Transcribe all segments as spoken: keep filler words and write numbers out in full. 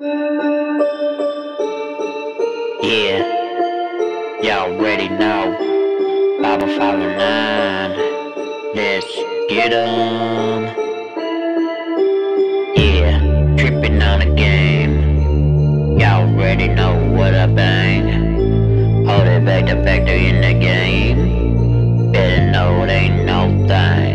Yeah, y'all already know. Bible five and nine. Let's get 'em. Yeah, tripping on the game. Y'all already know what I bang. Hold it back to factor in the game. Better know it ain't no thing.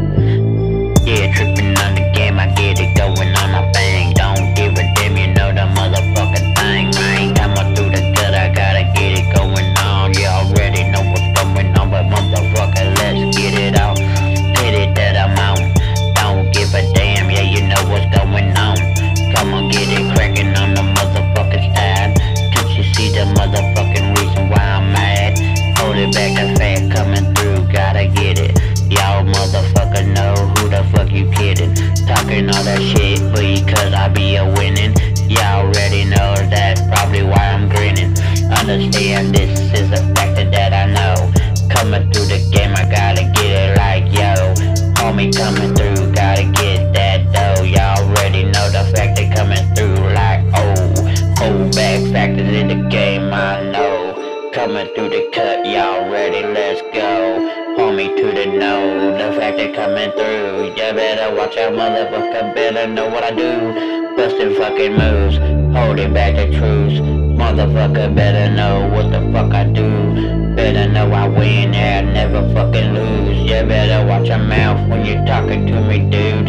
Yeah, tripping on the game. I get it going on, I bang. Don't give a damn, you know the motherfucking thing, man. Coming through the gut, I gotta get it going on. You already know what's going on, but motherfucker, let's get it out. Hit it that I'm out. Don't give a damn, yeah, you know what's going on. Come on, get it cracking on the motherfucking side. Can't you see the motherfucking reason why I'm mad? Hold it back, the fat coming through, gotta get it. Y'all motherfucker know who the fuck you kidding. Talking all that shit because I be a winning. Y'all already know that's probably why I'm grinning. Understand this is a factor that I know. Coming through the game, I gotta get it like yo. Homie coming through, gotta get that dough. Y'all already know the factor coming through like oh. Hold back factors in the game, I know. Coming through the cut, y'all ready, let's go. Homie to the know, the factor coming through. You better watch out, motherfucker, better know what I do. Bustin' fucking moves, holding back the truths. Motherfucker better know what the fuck I do. Better know I win, yeah, I never fucking lose. You better watch your mouth when you're talking to me, dude.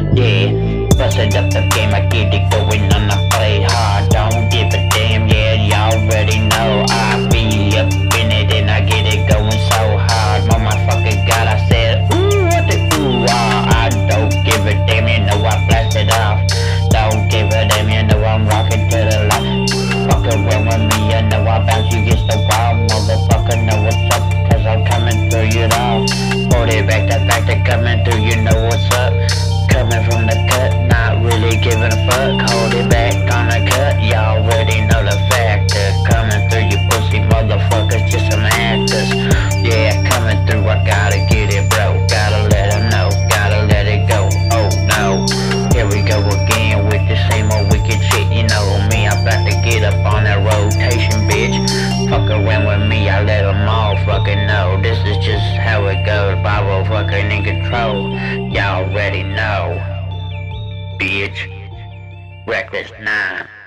Yeah, bustin' up the game, I get it going on, I play hard. Don't give a damn, yeah, y'all already know. I be up in it and I get it going so hard. Motherfucker God, I said, ooh, what the ooh, ah. I don't give a damn, you know I blast it off. Don't give a damn, you know I'm rocking to the left. Fuck around with me, you know I bounce you against the wall. Motherfucker know what's up, cause I'm coming through you all. Hold it back, that factor coming through, you know what's up. Coming from the cut, not really giving a fuck. Hold it back on the cut, y'all already know the factor. Coming through you pussy motherfuckers, just some actors. Yeah, coming through, I gotta get it, bro. Gotta let them know, gotta let it go. Oh no, here we go again with the same old wicked shit. You know me, I'm about to get up on that rotation, bitch. Fuck around with me, I let them all fucking know. This is just how it goes, Bible fucking in control. Y'all already know, bitch. Reckless nine.